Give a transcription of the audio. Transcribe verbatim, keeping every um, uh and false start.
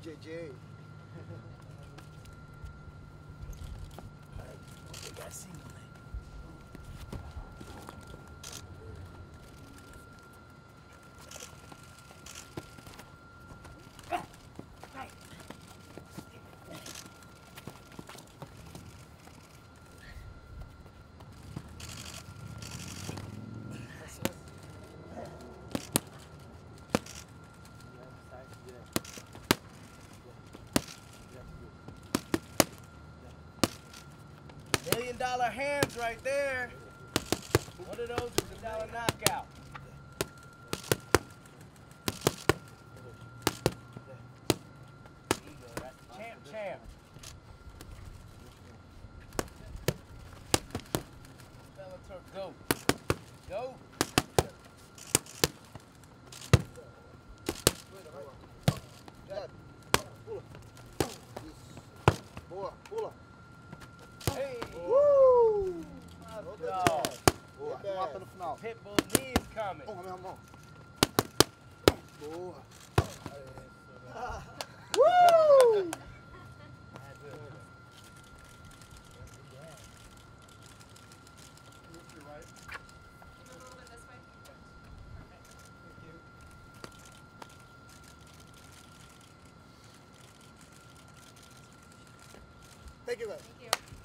J J. They got single leg. Million dollar hands right there. One of those is a dollar knockout. There you go, that's the champ champ. Bellator, go. Go. Boa, pula. Hey. Woo! Dog. Boa, mata no final. Pitbull knees coming. Vamos, meu irmão. Boa. Woo! Thank you, guys. Thank you.